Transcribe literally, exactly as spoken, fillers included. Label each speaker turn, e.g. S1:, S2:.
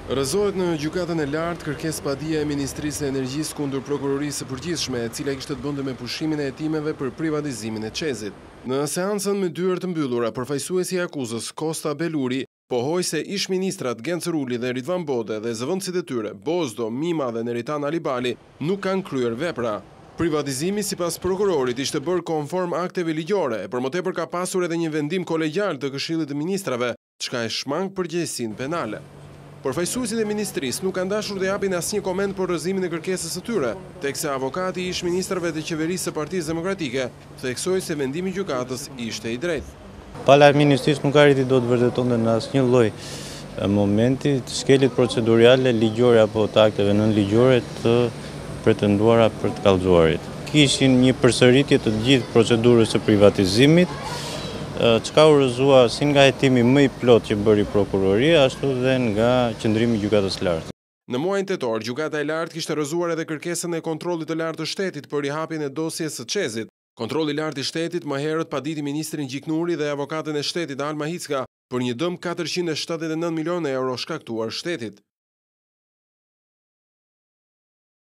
S1: Rrëzohet në gjykatën e lartë kërkesë padie e Ministrisë së Energjisë kundër Prokurorisë së Përgjithshme, e cila kishte të bënte me pushimin e hetimeve për privatizimin e Çezit. Në seancën me dyert të mbyllura, përfaqësuesi i akuzës Kosta Beluri pohoi se ish-ministrat Gencer Uli dhe Ridvan Bode dhe zëvendësit e tyre, Bozdo, Mima dhe Neritan Alibali, nuk kanë kryer vepra. Privatizimi sipas prokurorit ishte bërë konform akteve ligjore, e për më tepër ka pasur edhe një vendim kolegjal të Këshillit të Ministrave, çka e shmang përgjegjësinë penale. Përfaqësuesit e ministrisë nuk kanë dashur të japin asnjë koment për rrëzimin e kërkesës së tyre, teksa avokati i ish-ministrave të qeverisë së Partisë Demokratike theksoi se vendimi i gjykatës ishte i drejtë.
S2: Pala e ministrisë nuk arriti do të vërtetonte në asnjë lloj momenti të skelit procedurale, ligjore apo të akteve nënligjore të pretenduara për të kallëzuarit. Kishin një përsëritje të gjithë procedurës së privatizimit, çka u rrëzua si nga hetimi më i plot që bëri prokuroria, ashtu dhe nga qëndrimi i gjykatës së lartë.
S1: Në muajin tetor, gjykata e lartë kishte rrëzuar edhe kërkesën e kontrollit të lartë të shtetit për rihapjen e dosjes së Çezit. Kontrolli i lartë i shtetit më herët paditi ministrin Gjiknuri dhe avokatën e shtetit Alma Hicka për një dëm katërqind e shtatëdhjetë e nëntë milionë euro shkaktuar shtetit.